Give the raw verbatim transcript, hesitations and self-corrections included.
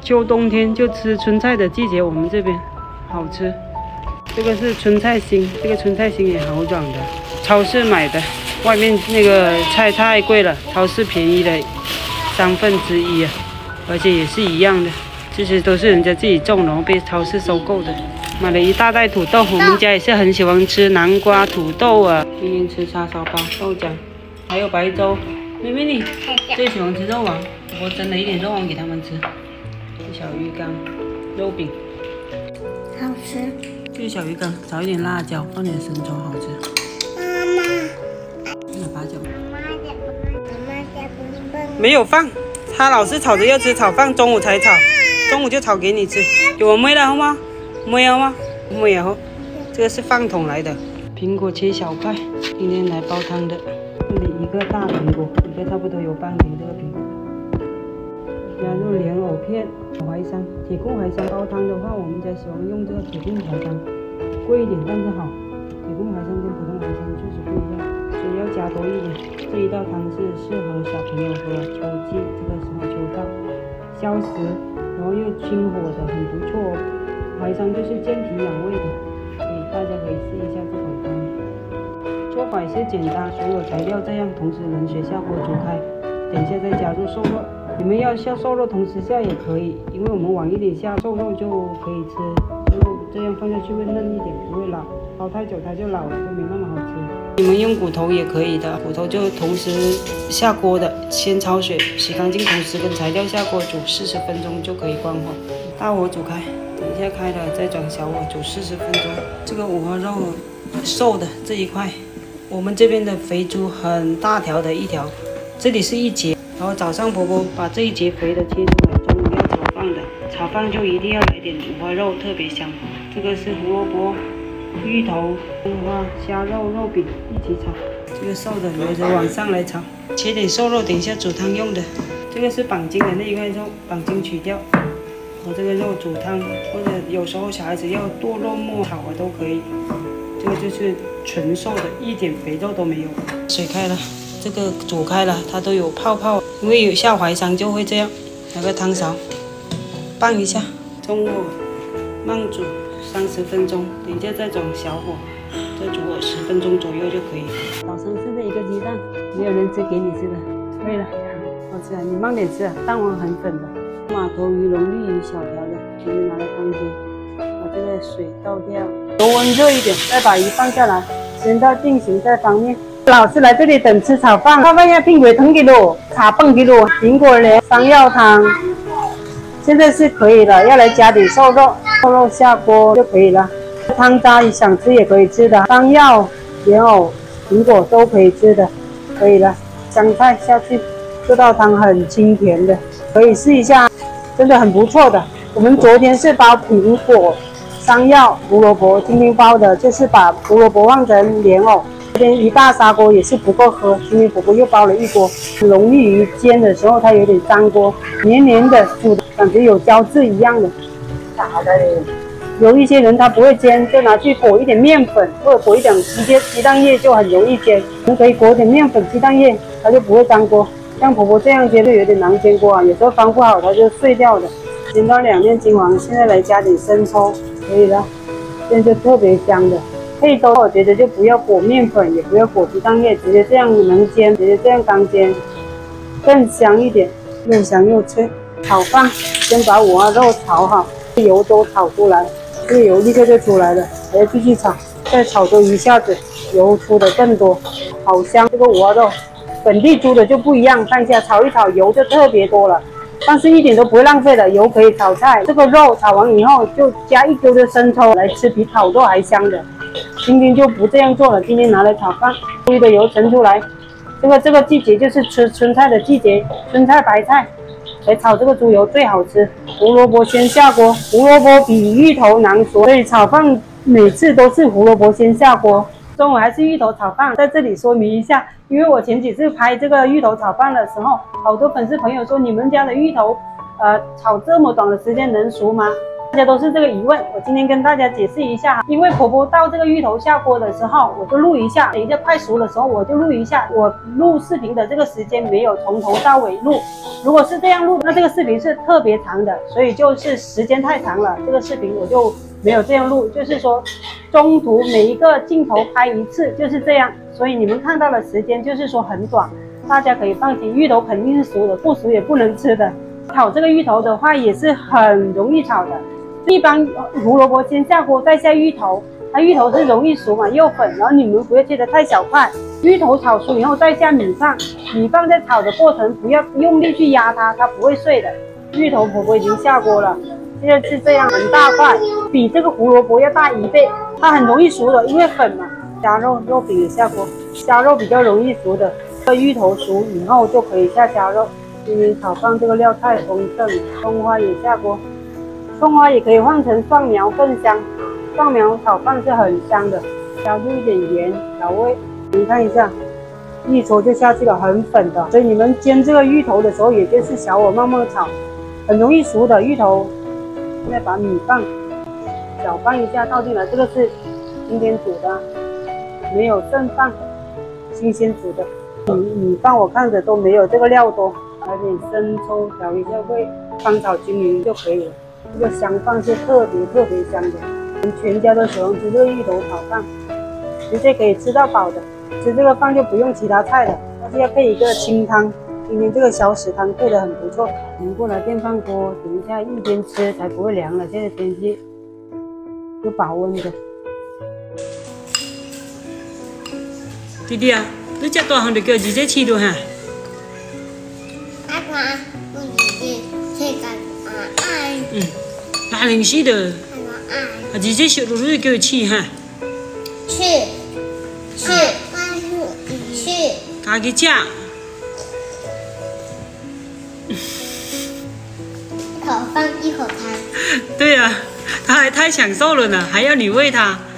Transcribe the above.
秋冬天就吃春菜的季节，我们这边好吃。这个是春菜心，这个春菜心也好软的，超市买的，外面那个菜太贵了，超市便宜了三分之一啊，而且也是一样的，其实都是人家自己种，然后被超市收购的。买了一大袋土豆，我们家也是很喜欢吃南瓜、土豆啊。今天吃叉烧包、豆浆，还有白粥。妹妹你最喜欢吃肉王，我蒸了一点肉王给他们吃。小鱼干、肉饼， 好吃。 这个小鱼干找一点辣椒，放点生抽，好吃。 妈妈， 拿八角。 妈妈的，妈妈的不笨。 没有放，他老是吵着要吃炒饭，中午才炒，中午就炒给你吃。有我妹了好吗？没有吗？没有。这个是饭桶来的，苹果切小块，今天来煲汤的。这里一个大苹果，一个差不多有半斤这个苹果。加入莲藕片、淮山、铁棍淮山煲汤的话，我们家喜欢用这个铁棍淮山，贵一点但是好。铁棍淮山跟普通淮山就是不一样，所以要加多一点。这一道汤是适合小朋友喝，秋季这个时候秋到，消食，然后又清火的，很不错哦。淮山就是健脾养胃的，所以大家可以试一下这款汤。做法也是简单，所有材料这样同时冷水下锅煮开，等一下再加入瘦肉。你们要下瘦肉同时下也可以，因为我们晚一点下瘦肉就可以吃，瘦肉这样放下去会嫩一点，不会老。煲太久它就老了，就没那么好吃。你们用骨头也可以的，骨头就同时下锅的，先焯水洗干净，同时跟材料下锅煮四十分钟就可以关火。大火煮开，等一下开了再转小火煮四十分钟。这个五花肉瘦的这一块，我们这边的肥猪很大条的一条，这里是一节。然后早上婆婆把这一节肥的切出来，中午要炒饭的，炒饭就一定要来点五花肉，特别香。这个是胡萝卜、芋头、葱花、虾肉、肉饼一起炒。这个瘦的留着晚上来炒，切点瘦肉，等一下煮汤用的。这个是绑筋的那一块肉，绑筋取掉。我这个肉煮汤，或者有时候小孩子要剁肉末炒啊都可以。这个就是纯瘦的，一点肥肉都没有。水开了。这个煮开了，它都有泡泡，因为有下淮山就会这样。拿个汤勺拌一下，中火慢煮三十分钟，等一下再转小火，再煮个十分钟左右就可以。早上吃的一个鸡蛋，没有人吃给你吃的。对了，好吃啊，你慢点吃啊，蛋黄很粉的。马头鱼、龙利鱼小条的，直接拿来汤煎，把这个水倒掉，油温热一点，再把鱼放下来，先到定型再翻面。老是来这里等吃炒饭，炒饭要苹果汤给咯，茶饭给咯，苹果莲山药汤，现在是可以了。要来加点瘦肉，瘦肉下锅就可以了。汤渣想吃也可以吃的，山药、莲藕、苹果都可以吃的，可以了。香菜下去，这道汤很清甜的，可以试一下，真的很不错的。我们昨天是包苹果、山药、胡萝卜，今天包的就是把胡萝卜换成莲藕。这边一大砂锅也是不够喝，今天婆婆又包了一锅。龙利鱼煎的时候它有点粘锅，黏黏的，煮的感觉有胶质一样的。好的，有一些人他不会煎，就拿去裹一点面粉，或者裹一点直接鸡蛋液就很容易煎。我们可以裹点面粉、鸡蛋液，它就不会粘锅。像婆婆这样煎就有点难煎锅啊，有时候翻不好它就碎掉的。煎到两面金黄，现在来加点生抽，可以了，这样就特别香的。配粥我觉得就不要裹面粉，也不要裹鸡蛋液，直接这样能煎，直接这样干煎，更香一点，又香又脆。炒饭先把五花肉炒好，油都炒出来，这个油立刻就出来了，还要继续炒，再炒多一下子，油出的更多，好香。这个五花肉本地猪的就不一样，看一下炒一炒油就特别多了，但是一点都不会浪费的，油可以炒菜。这个肉炒完以后就加一丢的生抽来吃，比炒肉还香的。今天就不这样做了，今天拿来炒饭，猪的油盛出来。这个这个季节就是吃春菜的季节，春菜白菜来炒这个猪油最好吃。胡萝卜先下锅，胡萝卜比芋头难熟，所以炒饭每次都是胡萝卜先下锅。中午还是芋头炒饭，在这里说明一下，因为我前几次拍这个芋头炒饭的时候，好多粉丝朋友说你们家的芋头，呃，炒这么短的时间能熟吗？ 大家都是这个疑问，我今天跟大家解释一下。因为婆婆倒这个芋头下锅的时候，我就录一下，等一下快熟的时候我就录一下。我录视频的这个时间没有从头到尾录，如果是这样录，那这个视频是特别长的，所以就是时间太长了，这个视频我就没有这样录，就是说中途每一个镜头拍一次，就是这样，所以你们看到的时间就是说很短，大家可以放心，芋头肯定是熟的，不熟也不能吃的。炒这个芋头的话也是很容易炒的，一般胡萝卜先下锅再下芋头，它芋头是容易熟嘛，又粉，然后你们不要切得太小块，芋头炒熟以后再下米饭，米饭在炒的过程不要用力去压它，它不会碎的。芋头婆婆已经下锅了，现在是这样很大块，比这个胡萝卜要大一倍，它很容易熟的，因为粉嘛。虾肉肉饼也下锅，虾肉比较容易熟的，这芋头熟以后就可以下虾肉。今天炒饭这个料太丰盛，葱花也下锅，葱花也可以换成蒜苗更香，蒜苗炒饭是很香的，加入一点盐调味。你看一下，一戳就下去了，很粉的。所以你们煎这个芋头的时候，也就是小火慢慢炒，很容易熟的芋头。现在把米饭搅拌一下倒进来，这个是今天煮的，没有剩饭，新鲜煮的。米米饭我看着都没有这个料多。来点生抽调一下味，翻炒均匀就可以了。这个香饭是特别特别香的，我们全家都喜欢吃这个芋头炒饭，直接可以吃到饱的。吃这个饭就不用其他菜了，但是要配一个清汤。今天这个小屎汤配得很不错。拿过来电饭锅，等一下一边吃才不会凉了。现在天气有保温的。弟弟啊，你这大汉就叫二姐饲了哈？ 我姐姐这个爱， 嗯，哪能死的？ 我爱， 啊，二姐小路你叫伊饲哈？ 吃，吃，吃， 家己吃。 一口饭一口汤。 对啊，他还太享受了呢，还要你喂他。